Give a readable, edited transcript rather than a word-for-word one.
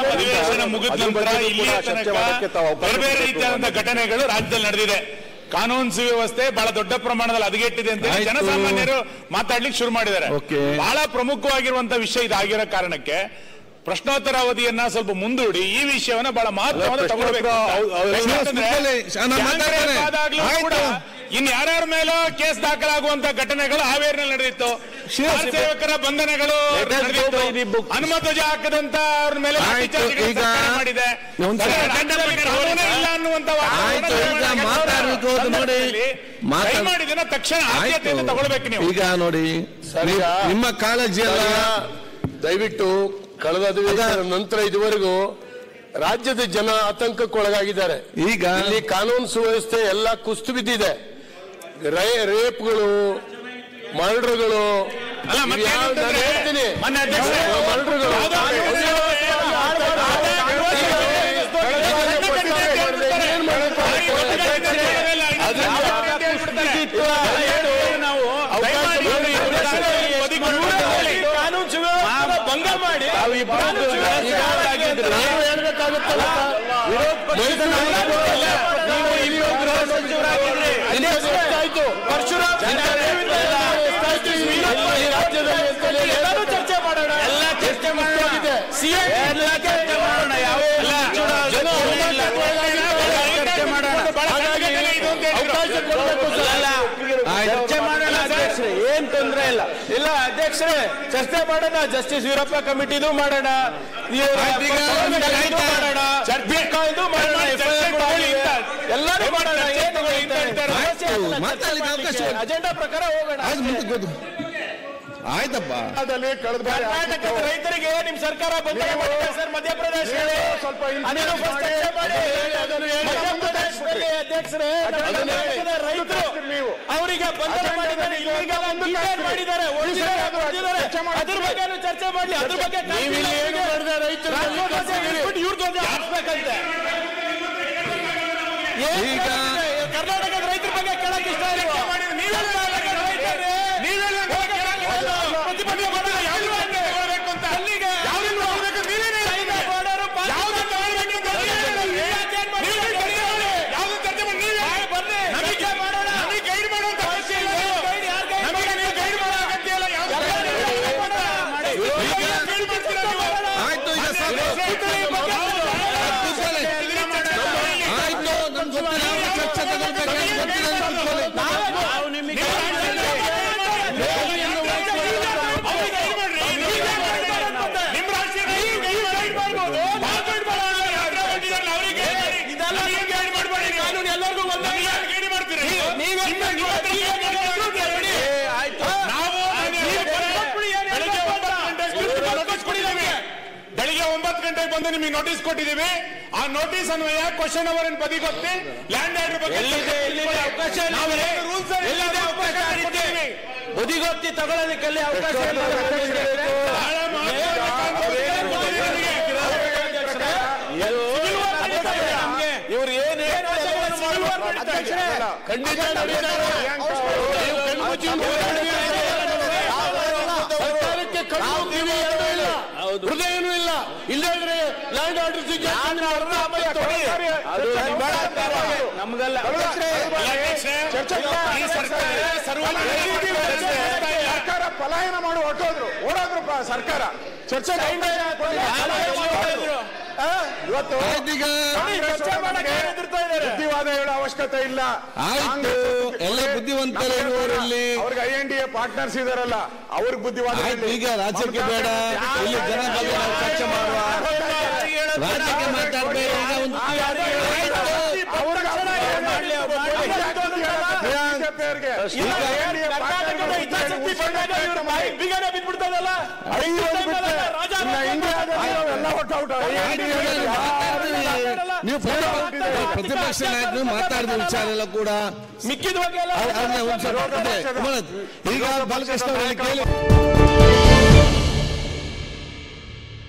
ಅಧಿವೇಶನ ಮುಗಿದ ನಂತರ ಇಲ್ಲಿಯ ತನಕ ಬೇರೆ ಬೇರೆ ರೀತಿಯಾದಂತಹ ಘಟನೆಗಳು ರಾಜ್ಯದಲ್ಲಿ ನಡೆದಿದೆ. ಕಾನೂನು ಸುವ್ಯವಸ್ಥೆ ಬಹಳ ದೊಡ್ಡ ಪ್ರಮಾಣದಲ್ಲಿ ಹದಗೆಟ್ಟಿದೆ ಅಂತ ಜನಸಾಮಾನ್ಯರು ಮಾತಾಡ್ಲಿಕ್ಕೆ ಶುರು ಮಾಡಿದ್ದಾರೆ. ಬಹಳ ಪ್ರಮುಖವಾಗಿರುವಂತಹ ವಿಷಯ ಇದಾಗಿರೋ ಕಾರಣಕ್ಕೆ ಪ್ರಶ್ನೋತ್ತರ ಅವಧಿಯನ್ನ ಸ್ವಲ್ಪ ಮುಂದೂಡಿ ಈ ವಿಷಯವನ್ನ ಬಹಳ ಮಹತ್ವವನ್ನು ತಗೊಳ್ಬೇಕು. ಇನ್ಯಾರ್ಯಾರ ಮೇಲೋ ಕೇಸ್ ದಾಖಲಾಗುವಂತ ಘಟನೆಗಳು ಹಾವೇರಿನಲ್ಲಿ ನಡೆದಿತ್ತು. ಸೇವಕರ ಬಂಧನಗಳು ಹನುಮಧ್ವಜ ಹಾಕದಂತ ಅವ್ರ ಮೇಲೆ ಮಾಡಿದೆ. ಇಲ್ಲ ಅನ್ನುವಂತ ಮಾಡಿದ ತಕ್ಷಣ ಆದ್ಯತೆಯನ್ನು ತಗೊಳ್ಬೇಕು ನೀವು. ಈಗ ನೋಡಿ ನಿಮ್ಮ ಕಾಳಜಿ ಎಲ್ಲ ದಯವಿಟ್ಟು ಕಳೆದ ಅಧಿವೇಶನ ನಂತರ ಇದುವರೆಗೂ ರಾಜ್ಯದ ಜನ ಆತಂಕಕ್ಕೊಳಗಾಗಿದ್ದಾರೆ. ಈಗ ಇಲ್ಲಿ ಕಾನೂನು ಸುವ್ಯವಸ್ಥೆ ಎಲ್ಲ ಕುಸಿದು ಬಿದ್ದಿದೆ. ರೇಪ್ಗಳು, ಮರ್ಡರ್ಗಳು, ಹೇಳ್ತೀನಿ ಮರ್ಡರ್ಗಳು ಭಂಗ ಮಾಡಿ ಚರ್ಚೆ ಮಾಡೋಣ, ಎಲ್ಲ ಚರ್ಚೆ ಮಾಡೋಣ, ಚರ್ಚೆ ಮಾಡೋಣ, ಏನ್ ತೊಂದ್ರೆ ಇಲ್ಲ. ಇಲ್ಲ ಅಧ್ಯಕ್ಷರೇ, ಚರ್ಚೆ ಮಾಡೋಣ, ಜಸ್ಟಿಸ್ ವೀರಪ್ಪ ಕಮಿಟಿದು ಮಾಡೋಣ, ಎಲ್ಲರೂ ಮಾಡೋಣ, ಅಜೆಂಡಾ ಪ್ರಕಾರ ಹೋಗೋಣ. ಆಯ್ತಪ್ಪ. ಕರ್ನಾಟಕದ ರೈತರಿಗೆ ನಿಮ್ ಸರ್ಕಾರ ಬಂದ ಸರ್ ಮಧ್ಯಪ್ರದೇಶ ಅಧ್ಯಕ್ಷರೇ, ರೈತರು ಅವರಿಗೆ ಬಂಧನ ಮಾಡಿದ್ದಾರೆ, ಮಾಡಿದ್ದಾರೆ, ಅದ್ರ ಬಗ್ಗೆ ಚರ್ಚೆ ಮಾಡಲಿ. ಅದ್ರ ಬಗ್ಗೆ ಹಾಕ್ಬೇಕಂತೆ. ಈಗ ಕರ್ನಾಟಕದ ರೈತರ ಬಗ್ಗೆ ಕೇಳಕ್ ಇಷ್ಟ ಇಲ್ಲ. ಬೆಳಿಗ್ಗೆ 9 ಗಂಟೆಗೆ ಬಂದು ನಿಮಗೆ ನೋಟಿಸ್ ಕೊಟ್ಟಿದ್ದೀವಿ. ಆ ನೋಟಿಸ್ ಅನ್ವಯ ಕ್ವಶನ್ ಅವರ್ ಬದಿಗೊತ್ತಿ ಲ್ಯಾಂಡ್ ಆರ್ಡರ್ ಬಗ್ಗೆ ಬದಿಗೊತ್ತಿ ತಗೊಳ್ಳೋದಕ್ಕೆ ಅವಕಾಶ ಇವ್ರು ಏನ್ ಖಂಡಿತ ಹೃದಯನೂ ಇಲ್ಲ. ಇಲ್ಲದ್ರೆ ಲ್ಯಾಂಡ್ ಆರ್ಡರ್ ನಮ್ಗೆಲ್ಲ ಸರ್ಕಾರ ಪಲಾಯನ ಮಾಡಿ ಓಡೋದ್ರು ಸರ್ಕಾರ ಚರ್ಚೆ ಇವತ್ತು ಬುದ್ಧಿವಾದ ಹೇಳೋ ಅವಶ್ಯಕತೆ ಇಲ್ಲ. ಎಲ್ಲ ಬುದ್ಧಿವಂತರಲ್ಲಿ ಅವ್ರಿಗೆ INDA ಪಾರ್ಟ್ನರ್ಸ್ ಇದಾರಲ್ಲ, ಅವ್ರಿಗೆ ಬುದ್ಧಿವಾದ. ಈಗ ರಾಜ್ಯಕ್ಕೆ ಬೇಡ, ಇಲ್ಲಿ ಜನ ಬಗ್ಗೆ ನಾವು ಚರ್ಚೆ ಮಾಡುವ, ರಾಜ್ಯಕ್ಕೆ ಮಾತಾಡ್ಬೇಡ. ನೀವು ಪ್ರತಿಪಕ್ಷ ನಾಯಕರು ಮಾತಾಡಿದ ವಿಚಾರ ಎಲ್ಲ ಕೂಡ ಮಿಕ್ಕಿದ ಬಗ್ಗೆ ಈಗ ಬಾಲಕೃಷ್ಣ ಅವರಲ್ಲಿ ಕೇಳಿ